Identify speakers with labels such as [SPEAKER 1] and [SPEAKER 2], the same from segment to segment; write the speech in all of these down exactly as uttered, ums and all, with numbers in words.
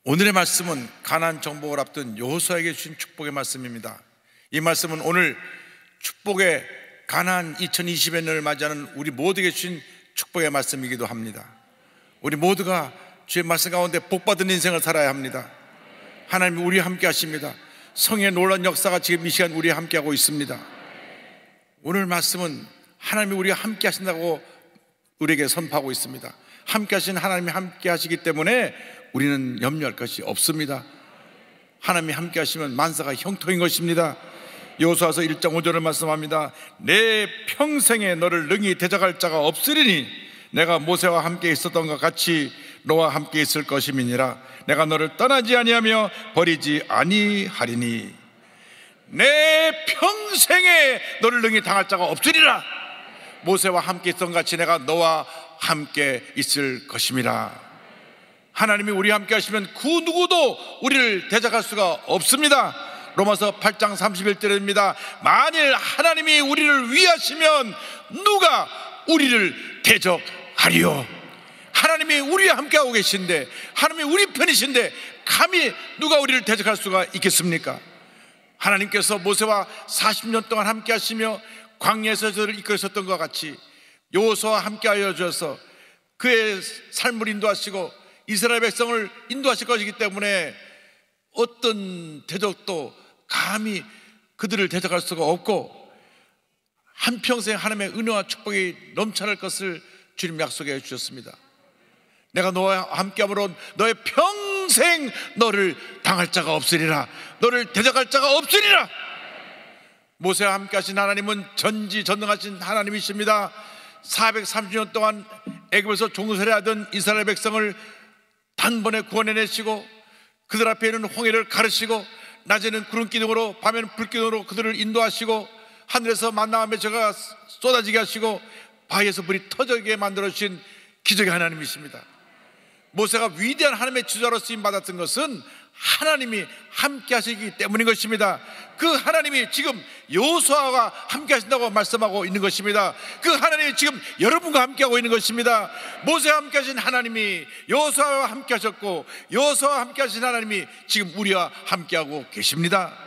[SPEAKER 1] 오늘의 말씀은 가나안 정복을 앞둔 여호수아에게 주신 축복의 말씀입니다. 이 말씀은 오늘 축복의 가나안 이천이십일 년을 맞이하는 우리 모두에게 주신 축복의 말씀이기도 합니다. 우리 모두가 주의 말씀 가운데 복받은 인생을 살아야 합니다. 하나님이 우리와 함께 하십니다. 성의 놀라운 역사가 지금 이 시간 우리와 함께 하고 있습니다. 오늘 말씀은 하나님이 우리와 함께 하신다고 우리에게 선포하고 있습니다. 함께 하신 하나님이 함께 하시기 때문에 우리는 염려할 것이 없습니다. 하나님이 함께 하시면 만사가 형통인 것입니다. 여호수아서 일 장 오 절을 말씀합니다. 내 평생에 너를 능히 대적할 자가 없으리니 내가 모세와 함께 있었던 것 같이 너와 함께 있을 것임이니라. 내가 너를 떠나지 아니하며 버리지 아니하리니 내 평생에 너를 능히 당할 자가 없으리라. 모세와 함께 있던 것 같이 내가 너와 함께 있을 것임이라. 하나님이 우리와 함께 하시면 그 누구도 우리를 대적할 수가 없습니다. 로마서 팔 장 삼십일 절입니다. 만일 하나님이 우리를 위하시면 누가 우리를 대적하리요. 하나님이 우리와 함께하고 계신데, 하나님이 우리 편이신데 감히 누가 우리를 대적할 수가 있겠습니까? 하나님께서 모세와 사십 년 동안 함께 하시며 광야에서 저를 이끌으셨던 것 같이 여호수아와 함께하여 주셔서 그의 삶을 인도하시고 이스라엘 백성을 인도하실 것이기 때문에 어떤 대적도 감히 그들을 대적할 수가 없고 한평생 하나님의 은혜와 축복이 넘쳐날 것을 주님 약속해 주셨습니다. 내가 너와 함께함으로 너의 평생 너를 당할 자가 없으리라. 너를 대적할 자가 없으리라. 모세와 함께 하신 하나님은 전지전능하신 하나님이십니다. 사백삼십 년 동안 애굽에서 종살이하던 이스라엘 백성을 단번에 구원해내시고 그들 앞에 있는 홍해를 가르시고 낮에는 구름 기둥으로 밤에는 불 기둥으로 그들을 인도하시고 하늘에서 만나와 메저가 쏟아지게 하시고 바위에서 물이 터지게 만들어주신 기적의 하나님이십니다. 모세가 위대한 하나님의 지도자로 쓰임받았던 것은 하나님이 함께 하시기 때문인 것입니다. 그 하나님이 지금 여호수아와 함께 하신다고 말씀하고 있는 것입니다. 그 하나님이 지금 여러분과 함께 하고 있는 것입니다. 모세와 함께 하신 하나님이 여호수아와 함께 하셨고 여호수아와 함께 하신 하나님이 지금 우리와 함께 하고 계십니다.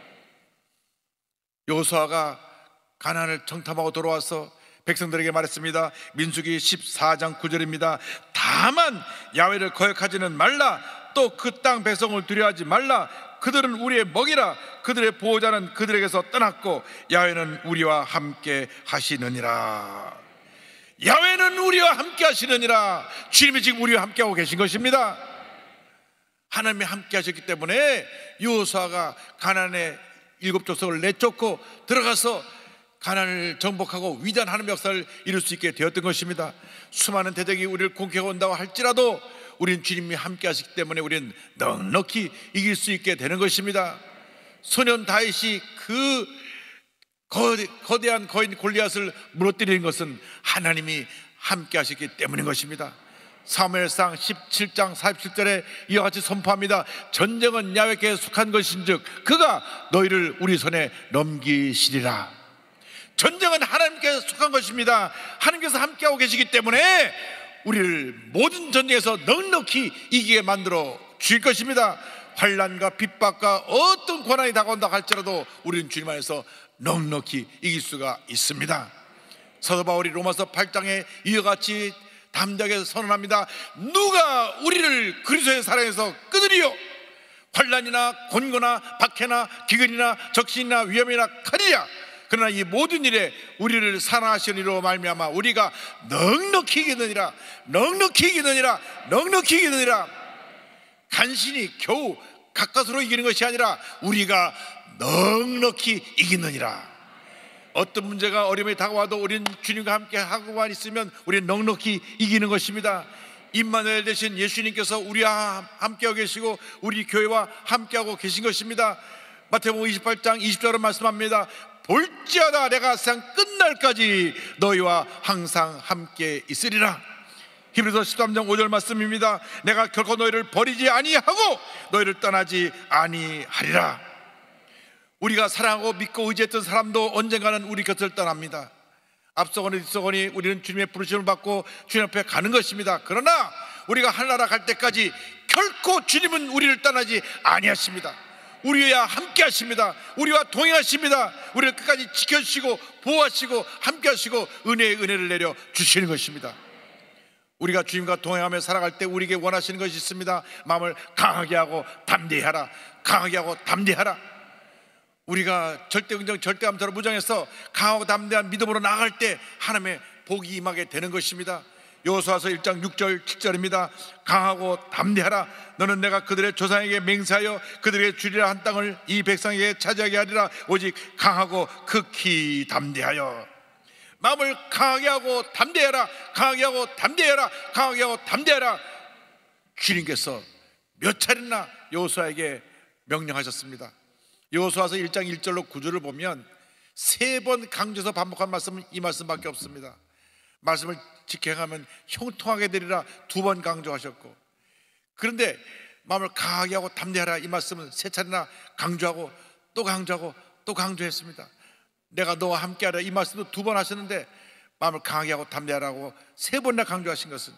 [SPEAKER 1] 여호수아가 가나안을 정탐하고 돌아와서 백성들에게 말했습니다. 민수기 십사 장 구 절입니다. 다만 야훼를 거역하지는 말라. 또 그 땅 백성을 두려워하지 말라. 그들은 우리의 먹이라. 그들의 보호자는 그들에게서 떠났고 야훼는 우리와 함께 하시느니라. 야훼는 우리와 함께 하시느니라. 주님이 지금 우리와 함께 하고 계신 것입니다. 하나님이 함께 하셨기 때문에 여호수아가 가나안의 일곱 족속을 내쫓고 들어가서 가나안을 정복하고 위대한 하나님의 역사를 이룰 수 있게 되었던 것입니다. 수많은 대적이 우리를 공격해 온다고 할지라도 우리는 주님이 함께 하시기 때문에 우리는 넉넉히 이길 수 있게 되는 것입니다. 소년 다윗이 그 거대, 거대한 거인 골리앗을 무너뜨리는 것은 하나님이 함께 하셨기 때문인 것입니다. 사무엘상 십칠 장 사십칠 절에 이와 같이 선포합니다. 전쟁은 야훼께 속한 것인즉 그가 너희를 우리 손에 넘기시리라. 전쟁은 하나님께 속한 것입니다. 하나님께서 함께하고 계시기 때문에 우리를 모든 전쟁에서 넉넉히 이기게 만들어 주실 것입니다. 환난과 핍박과 어떤 고난이 다가온다 할지라도 우리는 주님 안에서 넉넉히 이길 수가 있습니다. 사도 바울이 로마서 팔 장에 이와 같이 담대하게 선언합니다. 누가 우리를 그리스도의 사랑에서 끊으리요? 환난이나 곤고나 박해나 기근이나 적신이나 위험이나 칼이야. 그러나 이 모든 일에 우리를 사랑하시는 이로 말미암아 우리가 넉넉히 이기느니라. 넉넉히 이기느니라. 넉넉히 이기느니라. 간신히 겨우 가까스로 이기는 것이 아니라 우리가 넉넉히 이기느니라. 어떤 문제가 어려움이 다가와도 우리는 주님과 함께 하고만 있으면 우리는 넉넉히 이기는 것입니다. 임마누엘 되신 예수님께서 우리와 함께하고 계시고 우리 교회와 함께하고 계신 것입니다. 마태복음 이십팔 장 이십 절은 말씀합니다. 볼지어다 내가 세상 끝날까지 너희와 항상 함께 있으리라. 히브리서 십삼 장 오 절 말씀입니다. 내가 결코 너희를 버리지 아니하고 너희를 떠나지 아니하리라. 우리가 사랑하고 믿고 의지했던 사람도 언젠가는 우리 곁을 떠납니다. 앞서거니 뒤서거니 우리는 주님의 부르심을 받고 주님 앞에 가는 것입니다. 그러나 우리가 하늘나라 갈 때까지 결코 주님은 우리를 떠나지 아니하십니다. 우리와 함께 하십니다. 우리와 동행하십니다. 우리를 끝까지 지켜주시고 보호하시고 함께 하시고 은혜의 은혜를 내려 주시는 것입니다. 우리가 주님과 동행하며 살아갈 때 우리에게 원하시는 것이 있습니다. 마음을 강하게 하고 담대히 하라. 강하게 하고 담대히 하라. 우리가 절대긍정 절대감사로 무장해서 강하고 담대한 믿음으로 나아갈 때 하나님의 복이 임하게 되는 것입니다. 여호수아서 일 장 육 절 칠 절입니다. 강하고 담대하라. 너는 내가 그들의 조상에게 맹세하여 그들에게 주리라 한 땅을 이 백성에게 차지하게 하리라. 오직 강하고 극히 담대하여. 마음을 강하게 하고 담대해라. 강하게 하고 담대해라. 강하게 하고 담대해라. 주님께서 몇 차례나 여호수아에게 명령하셨습니다. 여호수아서 일 장 일 절로 구 절을 보면 세 번 강조해서 반복한 말씀은 이 말씀밖에 없습니다. 말씀을 지켜 행하면 형통하게 되리라 두 번 강조하셨고, 그런데 마음을 강하게 하고 담대하라 이 말씀은 세 차례나 강조하고 또 강조하고 또 강조했습니다. 내가 너와 함께하라 이 말씀도 두 번 하셨는데 마음을 강하게 하고 담대하라고 세 번이나 강조하신 것은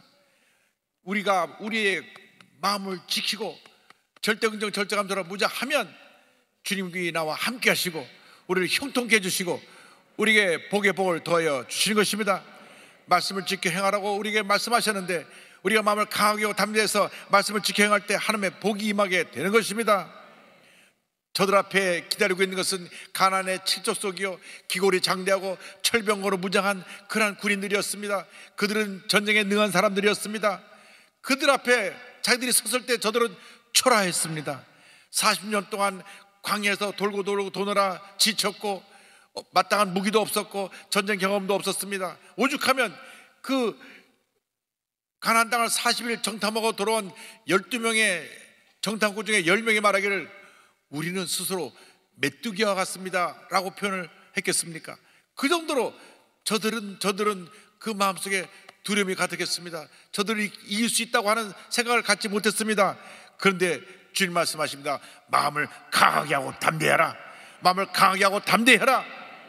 [SPEAKER 1] 우리가 우리의 마음을 지키고 절대긍정 절대감사로 무장하면 주님이 나와 함께 하시고 우리를 형통케 해주시고 우리에게 복의 복을 더하여 주시는 것입니다. 말씀을 지켜 행하라고 우리에게 말씀하셨는데 우리가 마음을 강하게 하고 담대해서 말씀을 지켜 행할 때 하나님의 복이 임하게 되는 것입니다. 저들 앞에 기다리고 있는 것은 가난의 칠족 속이요 기골이 장대하고 철병거로 무장한 그러한 군인들이었습니다. 그들은 전쟁에 능한 사람들이었습니다. 그들 앞에 자기들이 섰을 때 저들은 초라했습니다. 사십 년 동안 광야에서 돌고 돌고 도느라 지쳤고 마땅한 무기도 없었고 전쟁 경험도 없었습니다. 오죽하면 그 가나안 땅을 사십 일 정탐하고 돌아온 열두 명의 정탐꾼 중에 열 명이 말하기를 우리는 스스로 메뚜기와 같습니다 라고 표현을 했겠습니까? 그 정도로 저들은 저들은 그 마음속에 두려움이 가득했습니다. 저들이 이길 수 있다고 하는 생각을 갖지 못했습니다. 그런데 주님 말씀하십니다. 마음을 강하게 하고 담대하라. 마음을 강하게 하고 담대하라.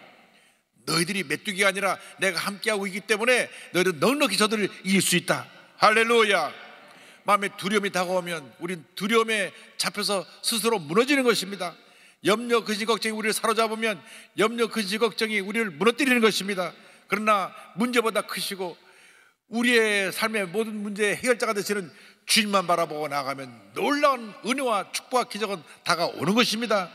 [SPEAKER 1] 너희들이 메뚜기가 아니라 내가 함께하고 있기 때문에 너희들은 넉넉히 저들을 이길 수 있다. 할렐루야. 마음에 두려움이 다가오면 우린 두려움에 잡혀서 스스로 무너지는 것입니다. 염려, 근심, 걱정이 우리를 사로잡으면 염려, 근심, 걱정이 우리를 무너뜨리는 것입니다. 그러나 문제보다 크시고 우리의 삶의 모든 문제의 해결자가 되시는 주님만 바라보고 나아가면 놀라운 은혜와 축복과 기적은 다가오는 것입니다.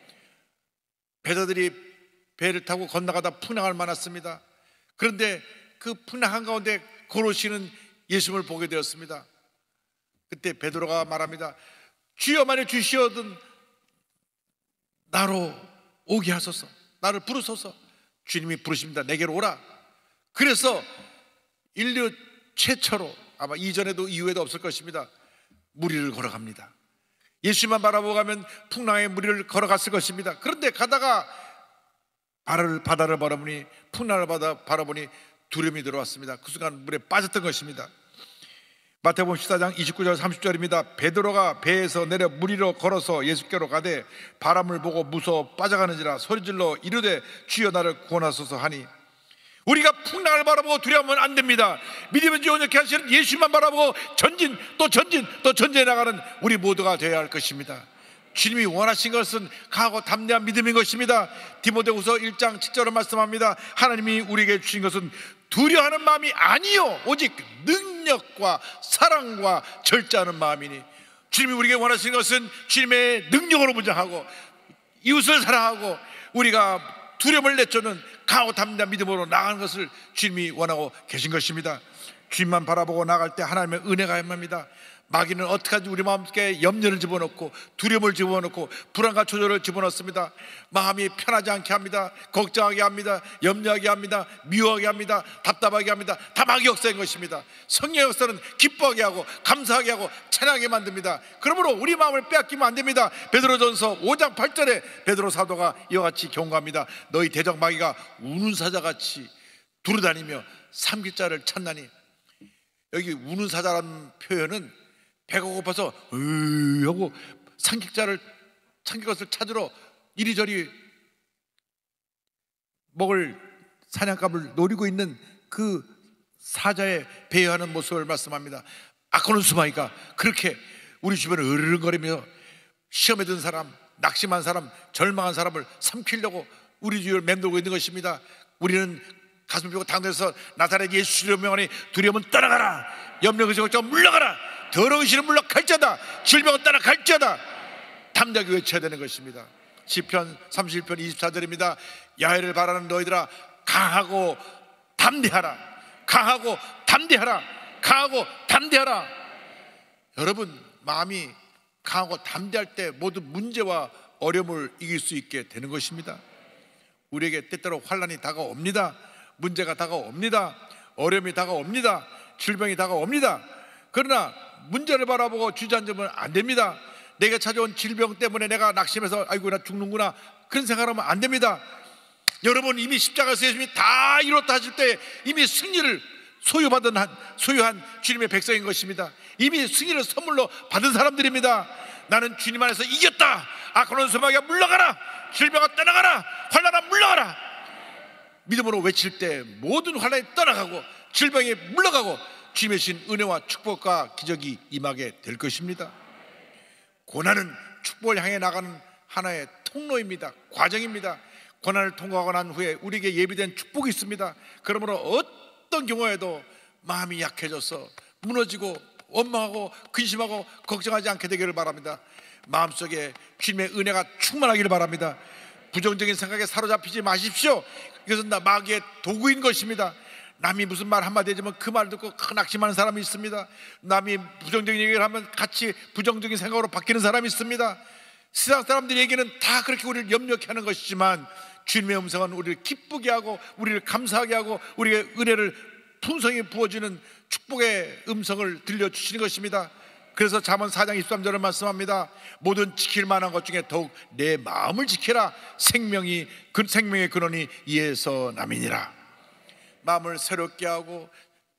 [SPEAKER 1] 배도들이 배를 타고 건너가다 풍랑을 만났습니다. 그런데 그 풍랑 한가운데 걸어오시는 예수님을 보게 되었습니다. 그때 베드로가 말합니다. 주여 만일 주시어든 나로 오게 하소서. 나를 부르소서. 주님이 부르십니다. 내게로 오라. 그래서 인류 최초로 아마 이전에도 이후에도 없을 것입니다. 무리를 걸어갑니다. 예수만 바라보고 가면 풍랑의 무리를 걸어갔을 것입니다. 그런데 가다가 바다를, 바다를 바라보니 풍랑을 바다 바라보니 두려움이 들어왔습니다. 그 순간 물에 빠졌던 것입니다. 마태복음 십사 장 이십구 절 삼십 절입니다. 베드로가 배에서 내려 물 위로 걸어서 예수께로 가되 바람을 보고 무서워 빠져가는지라 소리질러 이르되 주여 나를 구원하소서 하니, 우리가 풍랑을 바라보고 두려워하면 안 됩니다. 믿음을 지원케 하시는 예수만 바라보고 전진 또 전진 또 전진해 나가는 우리 모두가 되어야 할 것입니다. 주님이 원하신 것은 강하고 담대한 믿음인 것입니다. 디모데후서 일 장 칠 절을 말씀합니다. 하나님이 우리에게 주신 것은 두려워하는 마음이 아니요 오직 능력과 사랑과 절제하는 마음이니, 주님이 우리에게 원하시는 것은 주님의 능력으로 무장하고 이웃을 사랑하고 우리가 두려움을 내쫓는 강하고 담대한 믿음으로 나가는 것을 주님이 원하고 계신 것입니다. 주님만 바라보고 나갈 때 하나님의 은혜가 임합니다. 마귀는 어떻게든지 우리 마음속에 염려를 집어넣고 두려움을 집어넣고 불안과 조절을 집어넣습니다. 마음이 편하지 않게 합니다. 걱정하게 합니다. 염려하게 합니다. 미워하게 합니다. 답답하게 합니다. 다 마귀 역사인 것입니다. 성령의 역사는 기뻐하게 하고 감사하게 하고 찬양하게 만듭니다. 그러므로 우리 마음을 빼앗기면 안 됩니다. 베드로전서 오 장 팔 절에 베드로 사도가 이와 같이 경고합니다. 너희 대적 마귀가 우는 사자같이 두루다니며 삼킬 자를 찾나니. 여기 우는 사자라는 표현은 배가 고파서 으 하고 삼킬자를 삼킬 것을 찾으러 이리저리 먹을 사냥감을 노리고 있는 그 사자의 배회하는 모습을 말씀합니다. 아코는 수마이가 그렇게 우리 주변을 으르렁거리며 시험에 든 사람, 낙심한 사람, 절망한 사람을 삼키려고 우리 주위를 맴돌고 있는 것입니다. 우리는 가슴을 펴고 당대에서 나사렛 예수 이름으로 명하니 두려움은 떠나가라, 염려 근심 걱정 물러가라, 더러운 신은 물러갈지어다, 질병은 떠나갈지어다, 담대하게 외쳐야 되는 것입니다. 시편 삼십일 편 이십사 절입니다. 야훼를 바라는 너희들아, 강하고 담대하라, 강하고 담대하라, 강하고 담대하라. 여러분, 마음이 강하고 담대할 때 모든 문제와 어려움을 이길 수 있게 되는 것입니다. 우리에게 때때로 환난이 다가옵니다. 문제가 다가옵니다. 어려움이 다가옵니다. 질병이 다가옵니다. 그러나 문제를 바라보고 주저앉으면 안 됩니다. 내가 찾아온 질병 때문에 내가 낙심해서 아이고 나 죽는구나, 그런 생각하면 안 됩니다. 여러분, 이미 십자가에서 예수님이 다 이뤘다 하실 때 이미 승리를 소유받은 한, 소유한 주님의 백성인 것입니다. 이미 승리를 선물로 받은 사람들입니다. 나는 주님 안에서 이겼다. 악한 소망이야 물러가라, 질병아 떠나가라, 환난아 물러가라. 믿음으로 외칠 때 모든 환난이 떠나가고 질병이 물러가고 주님의 신 은혜와 축복과 기적이 임하게 될 것입니다. 고난은 축복을 향해 나가는 하나의 통로입니다. 과정입니다. 고난을 통과하고 난 후에 우리에게 예비된 축복이 있습니다. 그러므로 어떤 경우에도 마음이 약해져서 무너지고 원망하고 근심하고 걱정하지 않게 되기를 바랍니다. 마음속에 주님의 은혜가 충만하기를 바랍니다. 부정적인 생각에 사로잡히지 마십시오. 이것은 나 마귀의 도구인 것입니다. 남이 무슨 말 한마디 해주면 그 말 듣고 큰 낙심하는 사람이 있습니다. 남이 부정적인 얘기를 하면 같이 부정적인 생각으로 바뀌는 사람이 있습니다. 세상 사람들의 얘기는 다 그렇게 우리를 염려케 하는 것이지만 주님의 음성은 우리를 기쁘게 하고 우리를 감사하게 하고 우리의 은혜를 풍성히 부어주는 축복의 음성을 들려주시는 것입니다. 그래서 잠언 사 장 이십삼 절을 말씀합니다. 모든 지킬 만한 것 중에 더욱 내 마음을 지켜라. 생명이 그 생명의 근원이 이에서 남이니라. 마음을 새롭게 하고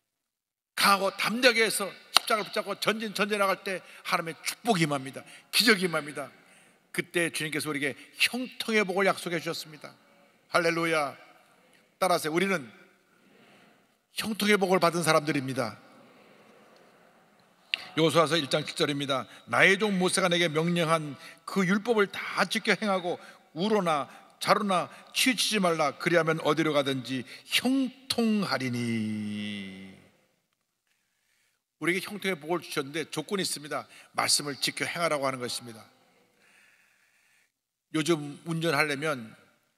[SPEAKER 1] 강하고 담대하게 해서 십자가를 붙잡고 전진 전진 나갈 때 하나님의 축복이 임합니다. 기적이 임합니다. 그때 주님께서 우리에게 형통의 복을 약속해 주셨습니다. 할렐루야. 따라하세요. 우리는 형통의 복을 받은 사람들입니다. 여호수아서 일 장 칠 절입니다. 나의 종 모세가 내게 명령한 그 율법을 다 지켜 행하고 우로나 자로나 치우치지 말라. 그리하면 어디로 가든지 형통하리니. 우리에게 형통의 복을 주셨는데 조건이 있습니다. 말씀을 지켜 행하라고 하는 것입니다. 요즘 운전하려면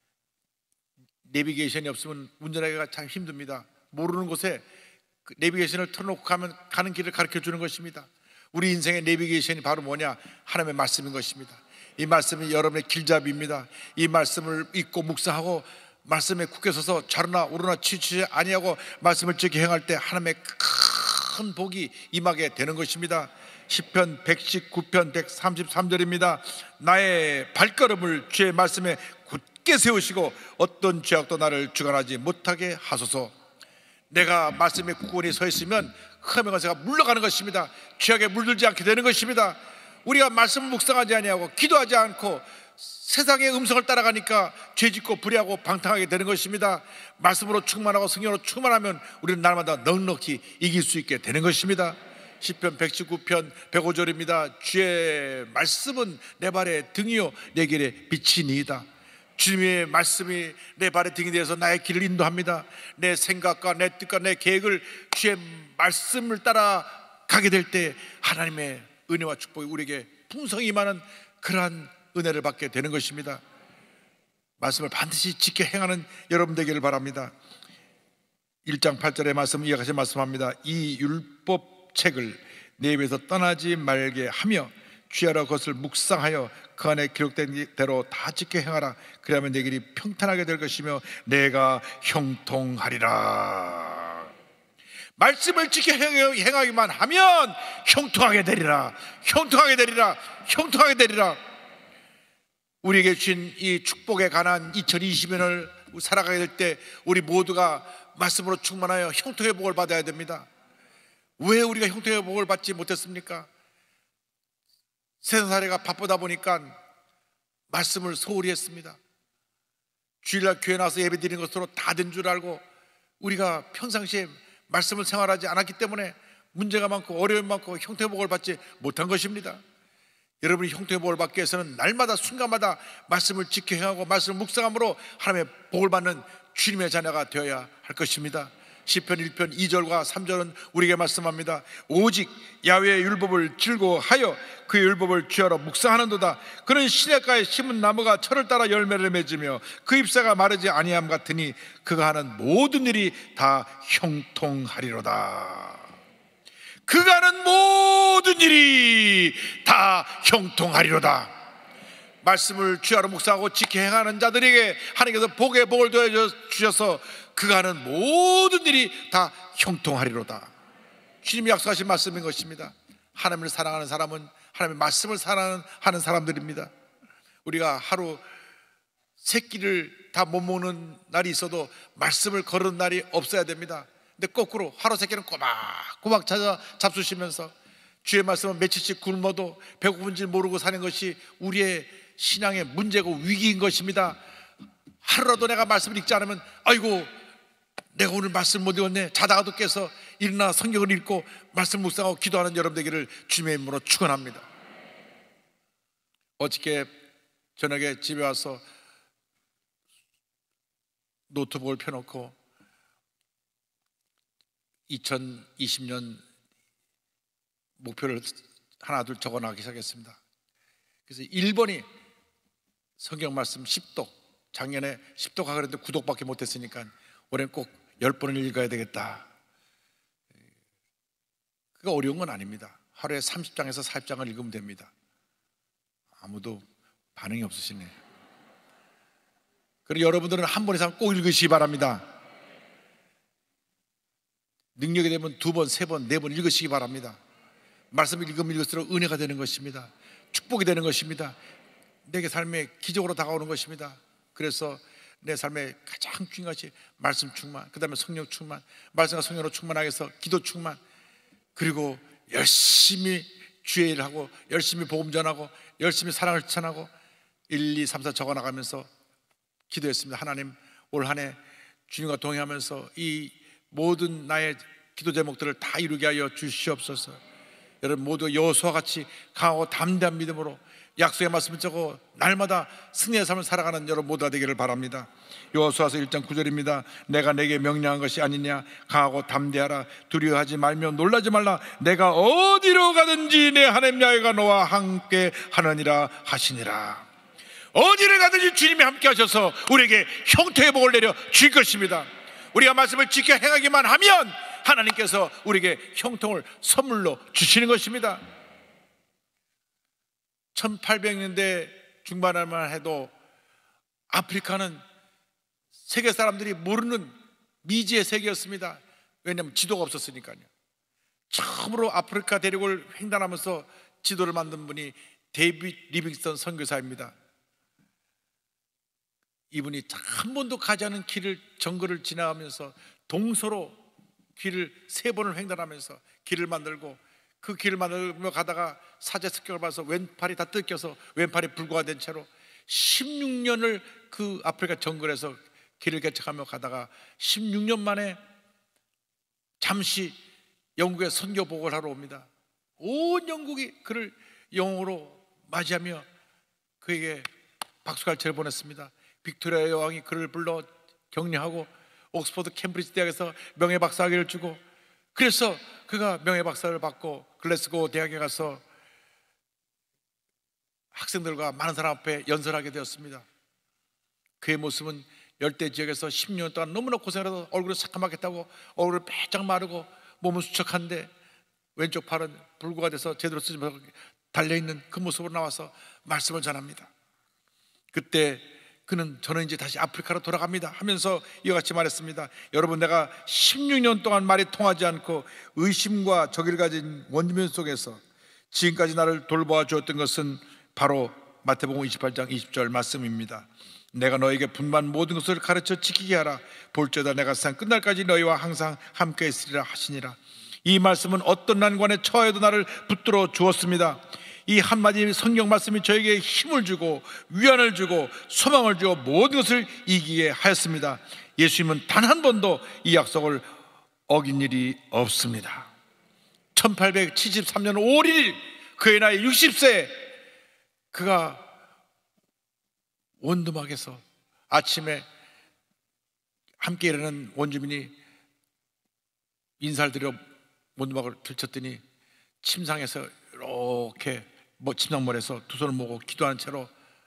[SPEAKER 1] 내비게이션이 없으면 운전하기가 참 힘듭니다. 모르는 곳에 내비게이션을 틀어놓고 가면 가는 길을 가르쳐 주는 것입니다. 우리 인생의 내비게이션이 바로 뭐냐? 하나님의 말씀인 것입니다. 이 말씀이 여러분의 길잡이입니다. 이 말씀을 읽고 묵상하고 말씀에 굳게 서서 좌로나 우로나 치우치지 아니하고 말씀을 지켜 행할 때 하나님의 큰 복이 임하게 되는 것입니다. 시편 백십구 편 백삼십삼 절입니다. 나의 발걸음을 주의 말씀에 굳게 세우시고 어떤 죄악도 나를 주관하지 못하게 하소서. 내가 말씀에 굳건히 서 있으면 흑암의 권세가 물러가는 것입니다. 죄악에 물들지 않게 되는 것입니다. 우리가 말씀을 묵상하지 아니하고 기도하지 않고 세상의 음성을 따라가니까 죄짓고 불의하고 방탕하게 되는 것입니다. 말씀으로 충만하고 성령으로 충만하면 우리는 날마다 넉넉히 이길 수 있게 되는 것입니다. 시편 백십구 편 백오 절입니다. 주의 말씀은 내 발의 등이요 내 길에 빛이니이다. 주님의 말씀이 내 발의 등이 되어서 나의 길을 인도합니다. 내 생각과 내 뜻과 내 계획을 주의 말씀을 따라 가게 될 때 하나님의 은혜와 축복이 우리에게 풍성히 임하는 그러한 은혜를 받게 되는 것입니다. 말씀을 반드시 지켜 행하는 여러분 되기를 바랍니다. 일 장 팔 절의 말씀 이와 같이 말씀합니다. 이 율법책을 내 입에서 떠나지 말게 하며 주야로 그것을 묵상하여 그 안에 기록된 대로 다 지켜 행하라. 그러면 내 길이 평탄하게 될 것이며 내가 형통하리라. 말씀을 지켜 행하기만 하면 형통하게 되리라. 형통하게 되리라. 형통하게 되리라. 우리에게 주신 이 축복에 관한 이천이십 년을 살아가게 될 때 우리 모두가 말씀으로 충만하여 형통의 복을 받아야 됩니다. 왜 우리가 형통의 복을 받지 못했습니까? 세상살이가 바쁘다 보니까 말씀을 소홀히 했습니다. 주일날 교회 나와서 예배 드리는 것으로 다 된 줄 알고 우리가 평상시에 말씀을 생활하지 않았기 때문에 문제가 많고 어려움이 많고 형통의 복을 받지 못한 것입니다. 여러분이 형통의 복을 받기 위해서는 날마다 순간마다 말씀을 지켜 행하고 말씀을 묵상함으로 하나님의 복을 받는 주님의 자녀가 되어야 할 것입니다. 시편 일 편 이 절과 삼 절은 우리에게 말씀합니다. 오직 야훼의 율법을 즐거워하여 그의 율법을 주야로 묵상하는도다. 그는 시냇가에 심은 나무가 철을 따라 열매를 맺으며 그 잎사가 마르지 아니함 같으니 그가 하는 모든 일이 다 형통하리로다. 그가 하는 모든 일이 다 형통하리로다. 말씀을 주야로 묵상하고 지켜 행하는 자들에게 하나님께서 복의 복을 더해 주셔서 그가 하는 모든 일이 다 형통하리로다. 주님이 약속하신 말씀인 것입니다. 하나님을 사랑하는 사람은 하나님의 말씀을 사랑하는 사람들입니다. 우리가 하루 세 끼를 다 못 먹는 날이 있어도 말씀을 거르는 날이 없어야 됩니다. 근데 거꾸로 하루 세 끼는 꼬박꼬박 찾아 잡수시면서 주의 말씀은 며칠씩 굶어도 배고픈지 모르고 사는 것이 우리의 신앙의 문제고 위기인 것입니다. 하루라도 내가 말씀을 읽지 않으면 아이고 내가 오늘 말씀 못 읽었네, 자다가도 깨서 일어나 성경을 읽고 말씀 묵상하고 기도하는 여러분 되기를 주님의 이름으로 축원합니다. 어저께 저녁에 집에 와서 노트북을 펴놓고 이천이십 년 목표를 하나 둘 적어나가기 시작했습니다. 그래서 일 번이 성경 말씀 십 독, 작년에 십 독 하고 그랬는데 구 독밖에 못했으니까 올해는 꼭 십 번을 읽어야 되겠다. 그게 어려운 건 아닙니다. 하루에 삼십 장에서 사십 장을 읽으면 됩니다. 아무도 반응이 없으시네. 그리고 여러분들은 한 번 이상 꼭 읽으시기 바랍니다. 능력이 되면 두 번, 세 번, 네 번 읽으시기 바랍니다. 말씀을 읽으면 읽을수록 은혜가 되는 것입니다. 축복이 되는 것입니다. 내게 삶에 기적으로 다가오는 것입니다. 그래서 내 삶에 가장 중요한 것이 말씀 충만, 그 다음에 성령 충만, 말씀과 성령으로 충만하게 해서 기도 충만, 그리고 열심히 주의 일을 하고 열심히 복음 전하고 열심히 사랑을 전하고 일, 이, 삼, 사 적어나가면서 기도했습니다. 하나님, 올 한 해 주님과 동행하면서 이 모든 나의 기도 제목들을 다 이루게 하여 주시옵소서. 여러분 모두 여호수아와 같이 강하고 담대한 믿음으로 약속의 말씀을 적어 날마다 승리의 삶을 살아가는 여러분 모두가 되기를 바랍니다. 여호수아서 일 장 구 절입니다. 내가 내게 명령한 것이 아니냐, 강하고 담대하라, 두려워하지 말며 놀라지 말라, 내가 어디로 가든지 내 하나님 야훼가 너와 함께 하느니라 하시니라. 어디를 가든지 주님이 함께 하셔서 우리에게 형통의 복을 내려 주실 것입니다. 우리가 말씀을 지켜 행하기만 하면 하나님께서 우리에게 형통을 선물로 주시는 것입니다. 천팔백 년대 중반에만 해도 아프리카는 세계 사람들이 모르는 미지의 세계였습니다. 왜냐하면 지도가 없었으니까요. 처음으로 아프리카 대륙을 횡단하면서 지도를 만든 분이 데이빗 리빙스턴 선교사입니다. 이분이 한 번도 가지 않은 길을, 정글을 지나가면서 동서로 길을 세 번을 횡단하면서 길을 만들고, 그 길을 만들며 가다가 사제 습격을 받아서 왼팔이 다 뜯겨서 왼팔이 불구가 된 채로 십육 년을 그 아프리카 정글에서 길을 개척하며 가다가 십육 년 만에 잠시 영국에 선교 복을 하러 옵니다. 온 영국이 그를 영으로 맞이하며 그에게 박수갈채를 보냈습니다. 빅토리아 여왕이 그를 불러 격려하고 옥스퍼드 캠브리지 대학에서 명예박사학위를 주고, 그래서 그가 명예박사를 받고 글래스고 대학에 가서 학생들과 많은 사람 앞에 연설하게 되었습니다. 그의 모습은 열대 지역에서 십 년 동안 너무나 고생해서 얼굴은 새까맣게 타고 얼굴은 빼짝 마르고 몸은 수척한데 왼쪽 팔은 불구가 돼서 제대로 쓰지 못하고 달려있는 그 모습으로 나와서 말씀을 전합니다. 그때 그는 저는 이제 다시 아프리카로 돌아갑니다 하면서 이와 같이 말했습니다. 여러분, 내가 십육 년 동안 말이 통하지 않고 의심과 적의를 가진 원주민 속에서 지금까지 나를 돌보아 주었던 것은 바로 마태복음 이십팔 장 이십 절 말씀입니다. 내가 너에게 분반 모든 것을 가르쳐 지키게 하라. 볼지어다 내가 세상 끝날까지 너희와 항상 함께 있으리라 하시니라. 이 말씀은 어떤 난관에 처해도 나를 붙들어 주었습니다. 이 한마디 성경 말씀이 저에게 힘을 주고 위안을 주고 소망을 주어 모든 것을 이기게 하였습니다. 예수님은 단 한 번도 이 약속을 어긴 일이 없습니다. 천팔백칠십삼 년 오월 일일 그의 나이 육십 세 그가 원두막에서 아침에 함께 일하는 원주민이 인사를 드려 원두막을 들쳤더니 침상에서 이렇게 뭐 침상머리에서 두 손을 모으고 기도하는 채로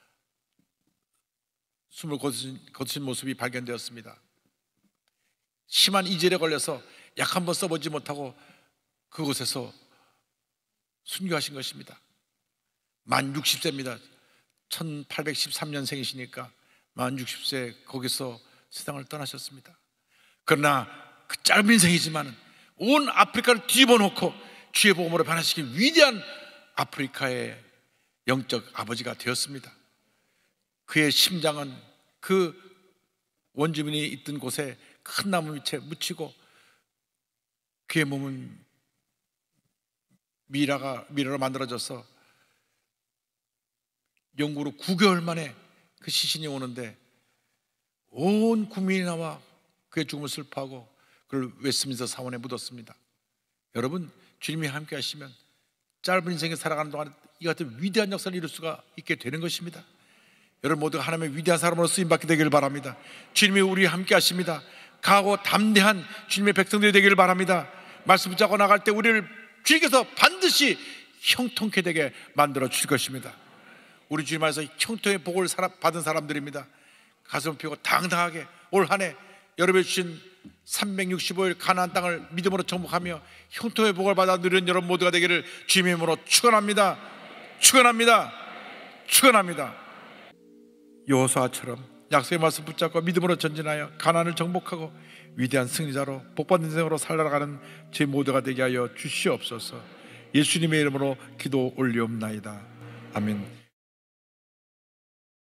[SPEAKER 1] 숨을 거두신, 거두신 모습이 발견되었습니다. 심한 이절에 걸려서 약 한 번 써보지 못하고 그곳에서 순교하신 것입니다. 만 육십 세입니다. 천팔백십삼 년생이시니까 만 육십 세 거기서 세상을 떠나셨습니다. 그러나 그 짧은 인생이지만 온 아프리카를 뒤집어 놓고 주의 복음으로 변화시킨 위대한 아프리카의 영적 아버지가 되었습니다. 그의 심장은 그 원주민이 있던 곳에 큰 나무 밑에 묻히고 그의 몸은 미라가 미라로 만들어져서 영구로 구 개월 만에 그 시신이 오는데 온 국민이 나와 그의 죽음을 슬퍼하고 그를 웨스트민스터 사원에 묻었습니다. 여러분, 주님이 함께 하시면 짧은 인생에 살아가는 동안 이 같은 위대한 역사를 이룰 수가 있게 되는 것입니다. 여러분 모두가 하나님의 위대한 사람으로 쓰임받게 되기를 바랍니다. 주님이 우리와 함께 하십니다. 강하고 담대한 주님의 백성들이 되기를 바랍니다. 말씀 붙잡고 나갈 때 우리를 주님께서 반드시 형통케 되게 만들어 주실 것입니다. 우리 주님 안에서 형통의 복을 받은 사람들입니다. 가슴을 펴고 당당하게 올 한 해 여러분이 주신 삼백육십오 일 가나안 땅을 믿음으로 정복하며 형통의 복을 받아 누리는 여러분 모두가 되기를 주님의 이름으로 축원합니다. 축원합니다. 축원합니다. 여호수아처럼 약속의 말씀 붙잡고 믿음으로 전진하여 가나안을 정복하고 위대한 승리자로 복받는 인생으로 살아가는 제 모두가 되게 하여 주시옵소서. 예수님의 이름으로 기도 올리옵나이다. 아멘.